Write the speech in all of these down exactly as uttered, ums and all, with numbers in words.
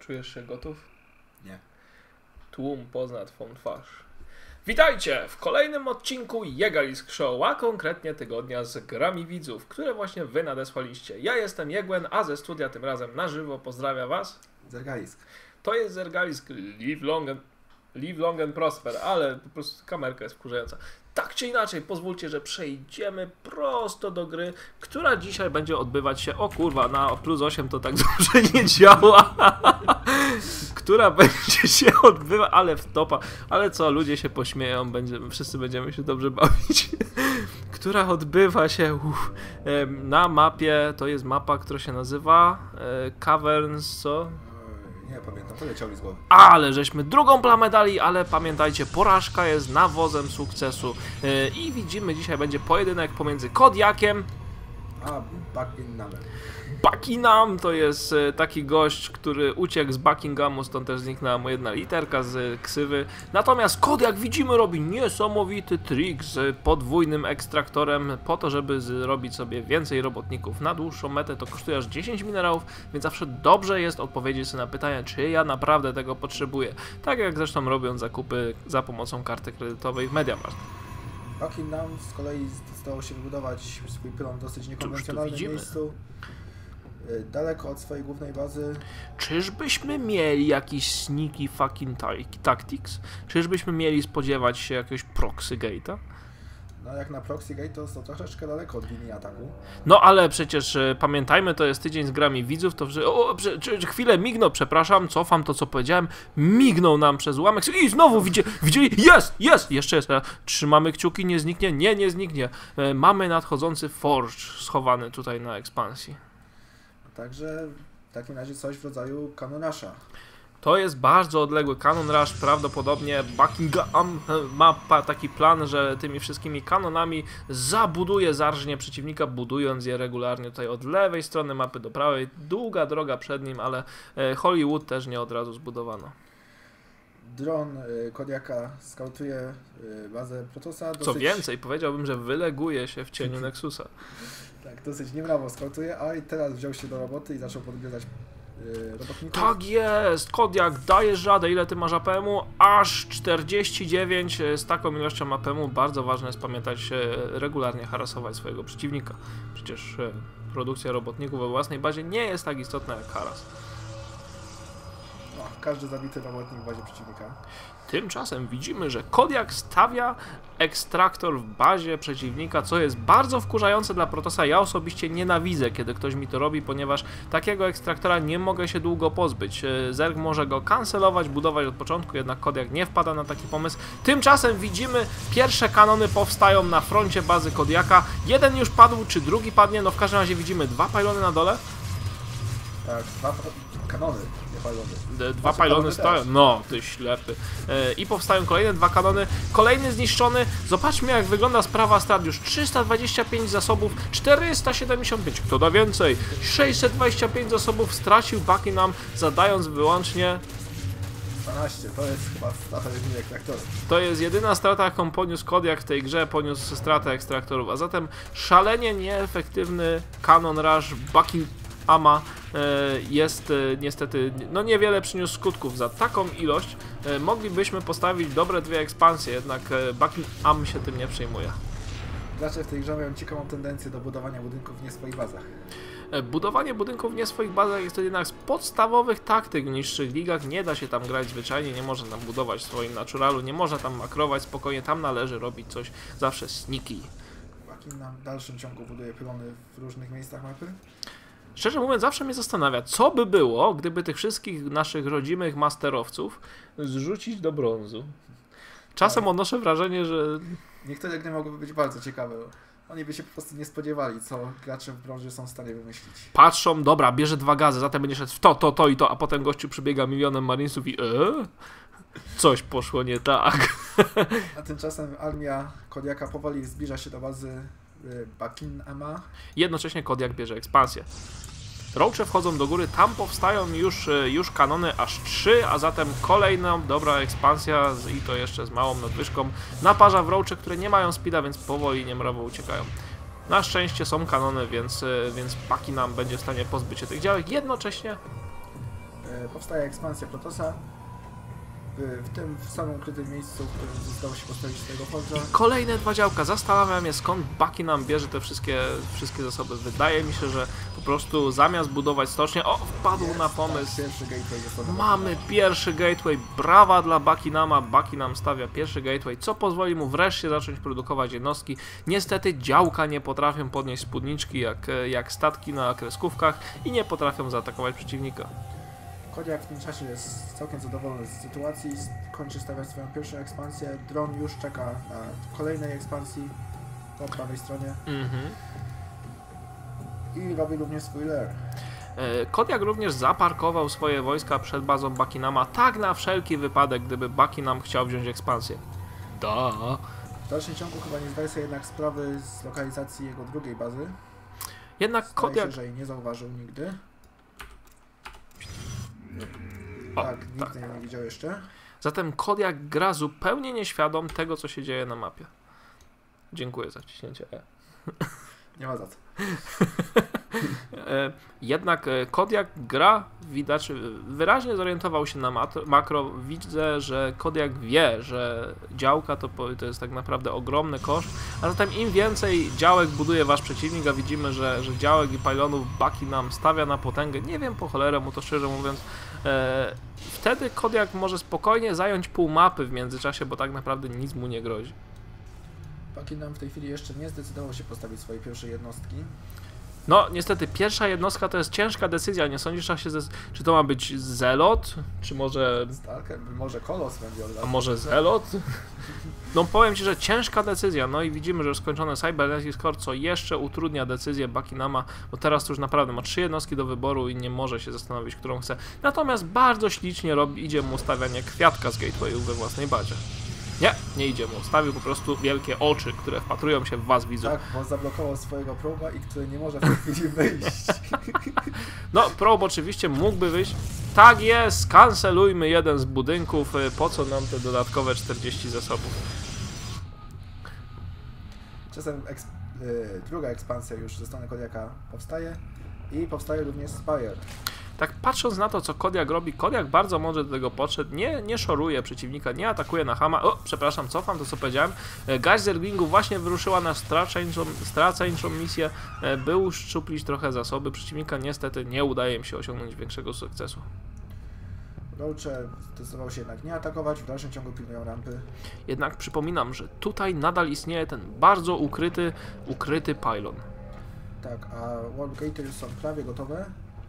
Czujesz się gotów? Nie. Tłum pozna twą twarz. Witajcie w kolejnym odcinku Jegalisk Show, a konkretnie tygodnia z grami widzów, które właśnie wy nadesłaliście. Ja jestem Jegłen, a ze studia tym razem na żywo pozdrawia was Zergalisk. To jest Zergalisk, live long and, live long and prosper, ale po prostu kamerka jest wkurzająca. Tak czy inaczej, pozwólcie, że przejdziemy prosto do gry, która dzisiaj będzie odbywać się, o kurwa, na plus osiem to tak dobrze nie działa, która będzie się odbywać, ale w topa, ale co, ludzie się pośmieją, będzie, wszyscy będziemy się dobrze bawić, która odbywa się uf, na mapie, to jest mapa, która się nazywa e, Caverns, co? Nie pamiętam, poleciał mi z głowy. Ale żeśmy drugą plamę dali, ale pamiętajcie, porażka jest nawozem sukcesu. Yy, I widzimy, dzisiaj będzie pojedynek pomiędzy Kodiakiem a Buckinghamem. Buckingham to jest taki gość, który uciekł z Buckinghamu, stąd też zniknęła mu jedna literka z ksywy. Natomiast Kodiak, widzimy, robi niesamowity trik z podwójnym ekstraktorem po to, żeby zrobić sobie więcej robotników. Na dłuższą metę to kosztuje aż dziesięć minerałów, więc zawsze dobrze jest odpowiedzieć sobie na pytanie, czy ja naprawdę tego potrzebuję. Tak jak zresztą robią zakupy za pomocą karty kredytowej w MediaMarkt. Buckingham z kolei zdecydował się wybudować swój pylon w dosyć niekonwencjonalnym miejscu. Daleko od swojej głównej bazy. Czyżbyśmy mieli jakiś sneaky fucking tactics? Czyżbyśmy mieli spodziewać się jakiegoś proxy gate'a? No jak na proxy gate to, to troszeczkę daleko od linii ataku. No ale przecież e, pamiętajmy, to jest tydzień z grami widzów, to że... O, prze, czy, chwilę mignął, przepraszam, cofam to co powiedziałem. Mignął nam przez ułamek i znowu widzi, widzieli, jest, jest, jeszcze jest. Trzymamy kciuki, nie zniknie, nie, nie zniknie. E, mamy nadchodzący Forge schowany tutaj na ekspansji. Także w takim razie coś w rodzaju Cannon Rusha. To jest bardzo odległy Cannon Rush, prawdopodobnie Buckingham ma taki plan, że tymi wszystkimi kanonami zabuduje zarżnie przeciwnika, budując je regularnie tutaj od lewej strony mapy do prawej. Długa droga przed nim, ale Hollywood też nie od razu zbudowano. Dron Kodiaka skautuje bazę Protosa. Dosyć... Co więcej, powiedziałbym, że wyleguje się w cieniu Nexusa. Tak, dosyć niemrawo skautuje, a i teraz wziął się do roboty i zaczął podgryzać yy, robotników. Tak jest! Kodiak, dajesz radę. Ile ty masz A P M-u? Aż czterdzieści dziewięć. Z taką ilością A P M-u bardzo ważne jest pamiętać, regularnie harasować swojego przeciwnika. Przecież produkcja robotników we własnej bazie nie jest tak istotna jak haras. No, każdy zabity robotnik w bazie przeciwnika. Tymczasem widzimy, że Kodiak stawia ekstraktor w bazie przeciwnika, co jest bardzo wkurzające dla Protosa. Ja osobiście nienawidzę, kiedy ktoś mi to robi, ponieważ takiego ekstraktora nie mogę się długo pozbyć. Zerg może go kancelować, budować od początku, jednak Kodiak nie wpada na taki pomysł. Tymczasem widzimy, pierwsze kanony powstają na froncie bazy Kodiaka. Jeden już padł, czy drugi padnie? No w każdym razie widzimy dwa pylony na dole. Tak, dwa kanony. Dwa pylony stoją. No, ty ślepy. E, I powstają kolejne dwa kanony. Kolejny zniszczony. Zobaczmy, jak wygląda sprawa strat. Już trzysta dwadzieścia pięć zasobów, czterysta siedemdziesiąt pięć. Kto da więcej? sześćset dwadzieścia pięć zasobów stracił Buckingham, zadając wyłącznie... dwanaście. To jest chyba strata jedynie ekstraktorów. To jest jedyna strata, jaką poniósł Kodiak w tej grze. Poniósł stratę ekstraktorów. A zatem szalenie nieefektywny Cannon Rush Buckinghama jest niestety, no niewiele przyniósł skutków. Za taką ilość moglibyśmy postawić dobre dwie ekspansje, jednak Buckingham się tym nie przejmuje. Gracze w tej grze mają ciekawą tendencję do budowania budynków w nie swoich bazach. Budowanie budynków w nie swoich bazach jest to jednak z podstawowych taktyk w niższych ligach. Nie da się tam grać zwyczajnie, nie można tam budować w swoim naturalu, nie można tam makrować spokojnie, tam należy robić coś zawsze sneaky. Buckingham w dalszym ciągu buduje pylony w różnych miejscach mapy. Szczerze mówiąc, zawsze mnie zastanawia, co by było, gdyby tych wszystkich naszych rodzimych masterowców zrzucić do brązu. Czasem tak. Odnoszę wrażenie, że... Niektóre gry mogłyby być bardzo ciekawe. Oni by się po prostu nie spodziewali, co gracze w brązie są w stanie wymyślić. Patrzą, dobra, bierze dwa gazy, zatem będzie szedł w to, to, to i to, a potem gościu przybiega milionem marinesów i eee? Coś poszło nie tak. A tymczasem armia Kodiaka powoli zbliża się do bazy Buckinghama. Jednocześnie Kodiak bierze ekspansję. Roache wchodzą do góry, tam powstają już, już kanony aż trzy, a zatem kolejna dobra ekspansja z, i to jeszcze z małą nadwyżką naparza w Roache, które nie mają speeda, więc powoli niemrawo uciekają. Na szczęście są kanony, więc, więc Buckingham będzie w stanie pozbyć się tych działek. Jednocześnie powstaje ekspansja Protosa. W tym w samym ukrytym miejscu, w którym udało się postawić swojego forge'a. Kolejne dwa działka. Zastanawiam się, skąd Buckingham bierze te wszystkie, wszystkie zasoby. Wydaje mi się, że po prostu zamiast budować stocznię... O, wpadł Jest, na pomysł. Tak, pierwszy gateway jest Mamy pierwszy gateway. Brawa dla Buckinghama. Buckingham stawia pierwszy gateway, co pozwoli mu wreszcie zacząć produkować jednostki. Niestety działka nie potrafią podnieść spódniczki jak, jak statki na kreskówkach i nie potrafią zaatakować przeciwnika. Kodiak w tym czasie jest całkiem zadowolony z sytuacji, kończy stawiać swoją pierwszą ekspansję, dron już czeka na kolejnej ekspansji po prawej stronie Mhm. i robi również swój lair. Kodiak również zaparkował swoje wojska przed bazą Buckinghama, tak na wszelki wypadek, gdyby Buckingham chciał wziąć ekspansję. Da. W dalszym ciągu chyba nie zdaje sobie jednak sprawy z lokalizacji jego drugiej bazy. Jednak Zdaje Kodiak... się, że jej nie zauważył nigdy. O, tak, nikt tak. jej nie widział jeszcze. Zatem Kodiak gra zupełnie nieświadom tego, co się dzieje na mapie. Dziękuję za wciśnięcie E. Nie ma za co. Jednak Kodiak gra, widać, wyraźnie zorientował się na makro. Widzę, że Kodiak wie, że działka to, to jest tak naprawdę ogromny koszt, a zatem im więcej działek buduje wasz przeciwnik, a widzimy, że, że działek i pylonów Buckingham stawia na potęgę, nie wiem po cholerę mu to szczerze mówiąc, e, wtedy Kodiak może spokojnie zająć pół mapy w międzyczasie, bo tak naprawdę nic mu nie grozi. Buckingham w tej chwili jeszcze nie zdecydował się postawić swojej pierwszej jednostki. No, niestety, pierwsza jednostka to jest ciężka decyzja. Nie sądzisz, się ze... czy to ma być Zelot, czy może... Stalker, może Kolos będzie od razu. A może Zelot? No powiem ci, że ciężka decyzja. No i widzimy, że już skończone Cybernetic Core, co jeszcze utrudnia decyzję Buckinghama, bo teraz to już naprawdę ma trzy jednostki do wyboru i nie może się zastanowić, którą chce. Natomiast bardzo ślicznie robi, idzie mu stawianie kwiatka z gatewayu we własnej bazie. Nie, nie idzie mu. Stawił po prostu wielkie oczy, które wpatrują się w was, widzów. Tak, bo zablokował swojego proba i który nie może w tej chwili wyjść. No, prob oczywiście mógłby wyjść. Tak jest, skancelujmy jeden z budynków. Po co nam te dodatkowe czterdzieści zasobów? Czasem eks y, druga ekspansja już ze strony Kodiaka powstaje i powstaje również Spire. Tak patrząc na to, co Kodiak robi, Kodiak bardzo mądrze do tego podszedł, nie, nie szoruje przeciwnika, nie atakuje na Hama. O, przepraszam, cofam to, co powiedziałem. Garść Zerglingu właśnie wyruszyła na straceńczą, straceńczą misję, by uszczuplić trochę zasoby przeciwnika. Niestety nie udaje im się osiągnąć większego sukcesu. Roache zdecydował się jednak nie atakować, w dalszym ciągu pilnują rampy. Jednak przypominam, że tutaj nadal istnieje ten bardzo ukryty, ukryty pylon. Tak, a Wallgate'y są prawie gotowe.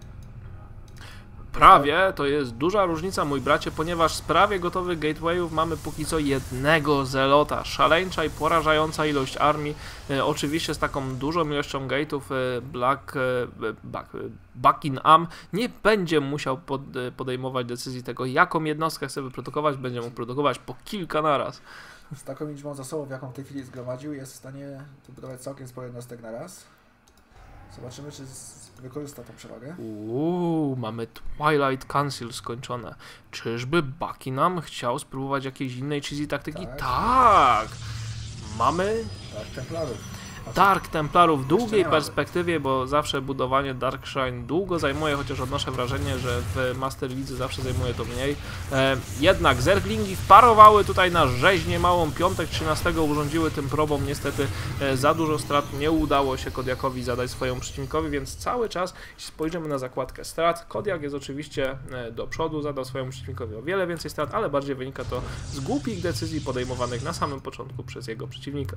Prawie, to jest duża różnica, mój bracie, ponieważ z prawie gotowych gatewayów mamy póki co jednego zelota. Szaleńcza i porażająca ilość armii, e, oczywiście z taką dużą ilością gate'ów e, Black, e, Black, e, Buckingham nie będzie musiał pod, e, podejmować decyzji tego, jaką jednostkę chce wyprodukować, będzie mógł produkować po kilka naraz. Z taką liczbą zasobów, jaką w tej chwili zgromadził, jest w stanie wybudować całkiem sporo jednostek na raz. Zobaczymy, czy wykorzysta tą przewagę. Uuu, mamy Twilight Council skończone. Czyżby Buckingham chciał spróbować jakiejś innej cheesy taktyki? Tak. Tak! Mamy Tak, Templarów. Dark Templarów w długiej nie mamy. perspektywie, bo zawsze budowanie Dark Shrine długo zajmuje, chociaż odnoszę wrażenie, że w Master League zawsze zajmuje to mniej. E, jednak Zerglingi wparowały tutaj na rzeźnię małą. Piątek trzynastego urządziły tym probom. Niestety e, za dużo strat nie udało się Kodiakowi zadać swojemu przeciwnikowi, więc cały czas, jeśli spojrzymy na zakładkę strat, Kodiak jest oczywiście e, do przodu, zadał swojemu przeciwnikowi o wiele więcej strat, ale bardziej wynika to z głupich decyzji podejmowanych na samym początku przez jego przeciwnika.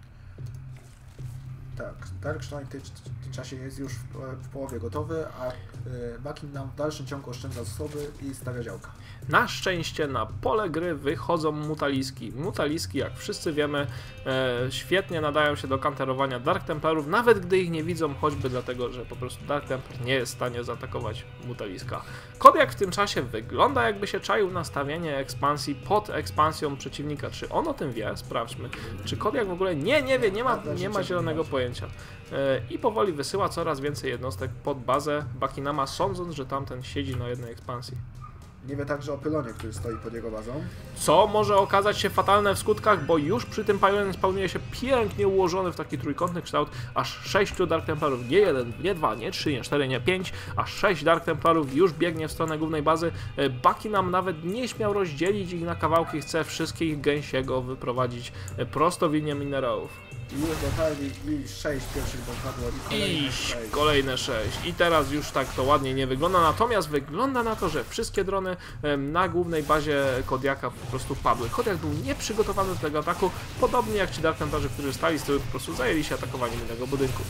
Tak, Dark Shrine w tym czasie jest już w, w połowie gotowy, a y, Buckingham w dalszym ciągu oszczędza zasoby i stawia działka. Na szczęście na pole gry wychodzą mutaliski. Mutaliski, jak wszyscy wiemy, e, świetnie nadają się do kanterowania Dark Templarów, nawet gdy ich nie widzą, choćby dlatego, że po prostu Dark Templar nie jest w stanie zaatakować mutaliska. Kodiak w tym czasie wygląda, jakby się czaił na stawianie ekspansji pod ekspansją przeciwnika. Czy on o tym wie? Sprawdźmy. Czy Kodiak w ogóle nie, nie wie, nie ma, nie ma zielonego pojęcia. E, I powoli wysyła coraz więcej jednostek pod bazę Buckinghama, sądząc, że tamten siedzi na jednej ekspansji. Nie wie także o pylonie, który stoi pod jego bazą. Co może okazać się fatalne w skutkach, bo już przy tym pylonie spełniuje się pięknie ułożony w taki trójkątny kształt aż sześciu Dark Templarów, nie jeden, nie dwa, nie trzy, nie cztery, nie pięć, aż sześć Dark Templarów już biegnie w stronę głównej bazy. Buckingham nawet nie śmiał rozdzielić ich na kawałki, chce wszystkich gęsiego wyprowadzić prosto w linię minerałów. I już dotarli i sześć pierwszych dopadło i kolejne I sześć. kolejne sześć. I teraz już tak to ładnie nie wygląda, natomiast wygląda na to, że wszystkie drony em, na głównej bazie Kodiaka po prostu padły. Kodiak był nieprzygotowany do tego ataku, podobnie jak ci Dark Templarzy, którzy stali z tyłu, po prostu zajęli się atakowaniem innego budynku.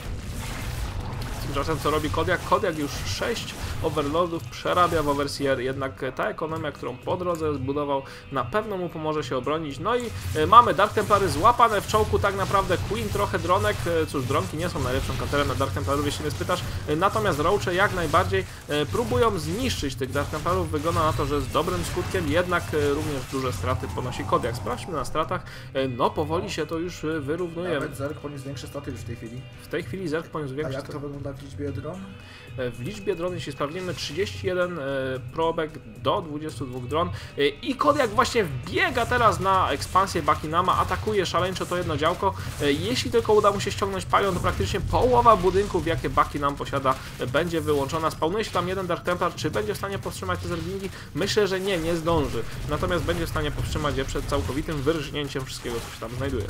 Tymczasem co robi Kodiak? Kodiak już sześć Overlordów przerabia w Overseer, jednak ta ekonomia, którą po drodze zbudował, na pewno mu pomoże się obronić. No i y, mamy Dark Templary złapane w czołku, tak naprawdę Queen trochę dronek, y, cóż, dronki nie są najlepszym counterem na Dark Templarów, jeśli mnie spytasz, y, natomiast Roache jak najbardziej y, próbują zniszczyć tych Dark Templarów, wygląda na to, że z dobrym skutkiem, jednak y, również duże straty ponosi Kodiak. Sprawdźmy na stratach, y, no powoli się to już y, wyrównuje. Nawet Zerg poniósł większe straty już w tej chwili. W tej chwili Zerg poniósł A większe jak to straty. wygląda w liczbie dron? W liczbie dron, jeśli sprawdzimy, trzydzieści jeden e, probek do dwudziestu dwóch dron e, i Kodiak właśnie wbiega teraz na ekspansję Buckinghama, atakuje szaleńczo to jedno działko. E, jeśli tylko uda mu się ściągnąć palion, to praktycznie połowa budynków, jakie Buckingham posiada, e, będzie wyłączona. Spawnuje się tam jeden Dark Templar, czy będzie w stanie powstrzymać te zerglingi? Myślę, że nie, nie zdąży. Natomiast będzie w stanie powstrzymać je przed całkowitym wyrżnięciem wszystkiego, co się tam znajduje.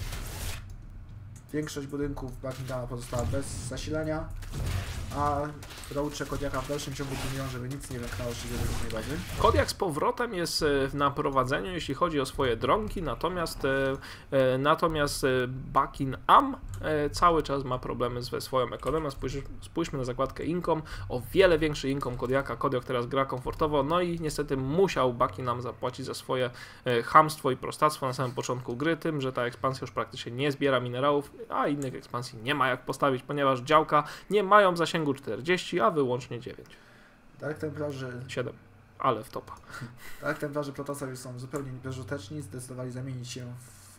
Większość budynków Buckinghama pozostała bez zasilania, a Roache Kodiaka w dalszym ciągu pilnują, żeby nic nie wymknęło się do głównej bazy. Kodiak z powrotem jest e, na prowadzeniu, jeśli chodzi o swoje dronki, natomiast, e, e, natomiast e, Buckingham e, cały czas ma problemy ze swoją ekonomią. Spójrz, spójrzmy na zakładkę Income, o wiele większy Income Kodiaka. Kodiak teraz gra komfortowo, no i niestety musiał Buckingham zapłacić za swoje e, chamstwo i prostactwo na samym początku gry, tym, że ta ekspansja już praktycznie nie zbiera minerałów, a innych ekspansji nie ma jak postawić, ponieważ działka nie mają zasięgu czterdzieści, a wyłącznie dziewięć. Dark Templarzy, siedem, ale w topa. Dark Templarzy Protosa już są zupełnie bezużyteczni, zdecydowali zamienić się w,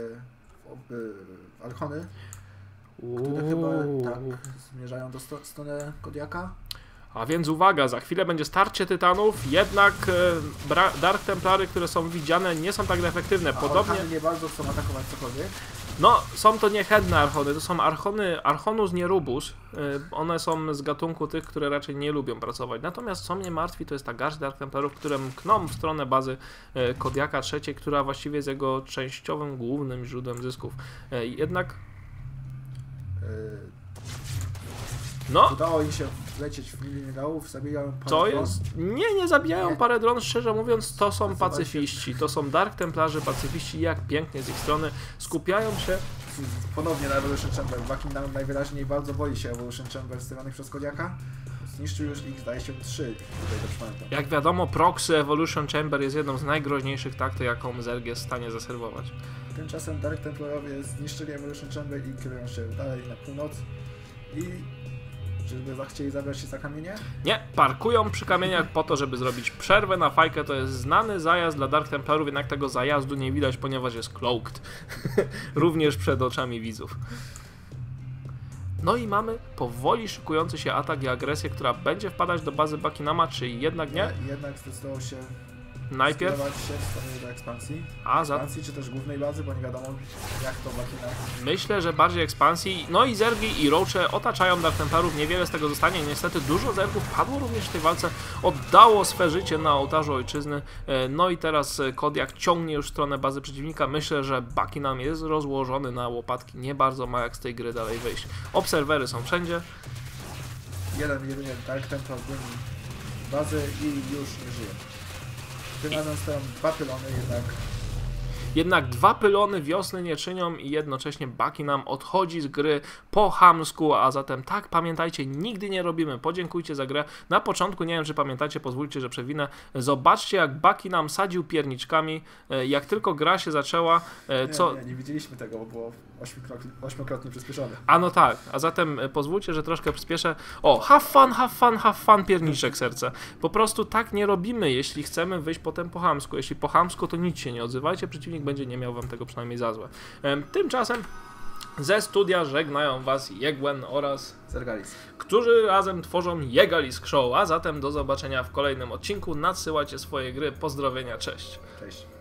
w, w Archony, które chyba tak zmierzają do sto, stronę Kodiaka. A więc uwaga, za chwilę będzie starcie tytanów, jednak e, Dark Templary, które są widziane, nie są tak efektywne. Podobnie. Archony nie bardzo chcą atakować cokolwiek. No, są to niechętne archony, to są archony, Archonus nie Rubus, y, one są z gatunku tych, które raczej nie lubią pracować. Natomiast co mnie martwi, to jest ta garść Dark Templarów, które mkną w stronę bazy y, Kodiaka trzeciej, która właściwie jest jego częściowym, głównym źródłem zysków. Y, jednak... Yy... No, udało im się wlecieć w linię minerałów, zabijają parę to dron. jest... Nie, nie zabijają Nie. parę dron, szczerze mówiąc, to są Zdecydowanie. pacyfiści, to są Dark Templarzy pacyfiści, jak pięknie z ich strony skupiają się... Ponownie na Evolution Chamber. Buckingham najwyraźniej bardzo boi się Evolution Chamber stawionych przez Kodiaka. Zniszczył już ich, zdaje się, trzy, tutaj dobrze pamiętam. Jak wiadomo, proxy Evolution Chamber jest jedną z najgroźniejszych taktyk, jaką Zerg jest w stanie zaserwować. Tymczasem Dark Templarowie zniszczyli Evolution Chamber i kierują się dalej na północ. I żeby zachcieli zabrać się za kamienie? Nie, parkują przy kamieniach po to, żeby zrobić przerwę na fajkę. To jest znany zajazd dla Dark Templarów, jednak tego zajazdu nie widać, ponieważ jest cloaked. Również przed oczami widzów. No i mamy powoli szykujący się atak i agresję, która będzie wpadać do bazy Buckinghama, czy jednak nie? Nie, jednak zdecydował się Najpierw, skierować się w stronę do ekspansji. a za... Ekspansji czy też głównej bazy, bo nie wiadomo jak to Buckingham. Myślę, że bardziej ekspansji. No i Zergi i Roache otaczają Dark Templarów, niewiele z tego zostanie. Niestety dużo Zergów padło również w tej walce, oddało swe życie na ołtarzu ojczyzny. No i teraz Kodiak ciągnie już w stronę bazy przeciwnika. Myślę, że Buckingham jest rozłożony na łopatki, nie bardzo ma jak z tej gry dalej wyjść. Obserwery są wszędzie. Jeden, jedynie Dark Templar broni bazy i już nie żyje. Tym razem stoją dwa pylony jednak. Jednak dwa pylony wiosny nie czynią i jednocześnie Buckingham odchodzi z gry po chamsku, a zatem tak, pamiętajcie, nigdy nie robimy. Podziękujcie za grę. Na początku, nie wiem czy pamiętacie, pozwólcie, że przewinę. Zobaczcie jak Buckingham sadził pierniczkami, jak tylko gra się zaczęła. Co... Nie, nie, nie widzieliśmy tego, bo było ośmiokrotnie, ośmiokrotnie przyspieszone. A no tak, a zatem pozwólcie, że troszkę przyspieszę. O, have fun, have fun, have fun, pierniczek serce. Po prostu tak nie robimy, jeśli chcemy wyjść potem po chamsku. Jeśli po chamsku, to nic się nie odzywajcie, przeciwnik będzie nie miał wam tego przynajmniej za złe. Tymczasem Ze studia żegnają Was Jegłen oraz Zergalis, którzy razem tworzą Jegalisk Show, a zatem do zobaczenia w kolejnym odcinku. Nadsyłajcie swoje gry. Pozdrowienia, cześć. cześć.